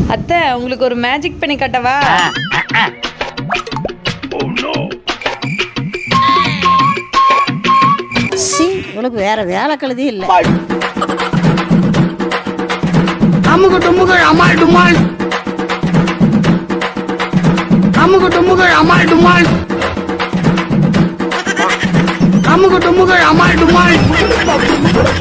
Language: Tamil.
அத்தை, உங்களுக்கு ஒரு மேஜிக் பண்ணி காட்டவா? உனக்கு வேற வேலை கழுதி இல்ல. அமுகு டுமுகு அமால் டுமால், அமுகு டுமுகு அமால் டுமால், அமுகு டுமுகு அமால் டுமால்.